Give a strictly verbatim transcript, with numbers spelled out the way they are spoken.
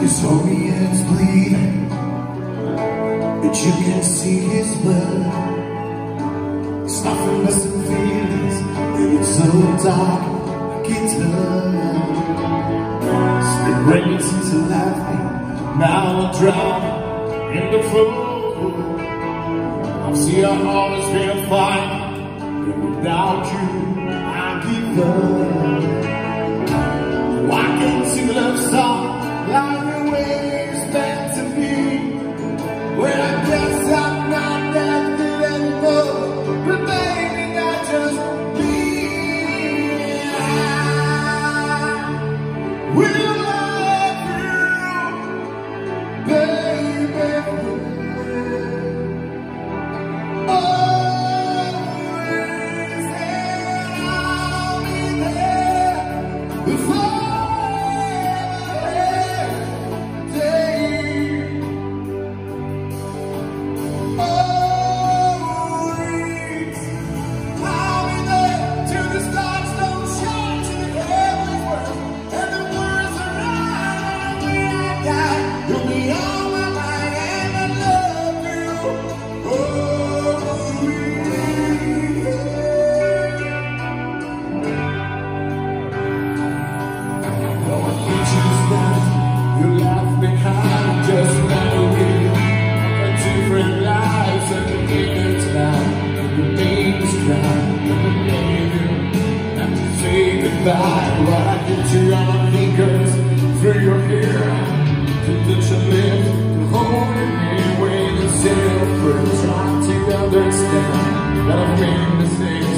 His Orient's bleeding, but you can see his blood. It's nothing but some feelings, and it's so dark, I can tell. It's been raining since I left me, now I'm drowning in the flow. I see I've always been fine, but without you, I give up. I can see the love song like the way it's meant to be. When I guess I'm not that good anymore, but baby, not just me. I will love you, baby. Always, and I'll be there before. You left behind just memory of different lives and the minutes now. Your name is crying, your name and to say goodbye. What I did to your fingers, through your hair, to touch your lips, to hold your hand when you said first. Trying to understand that I've made mistakes.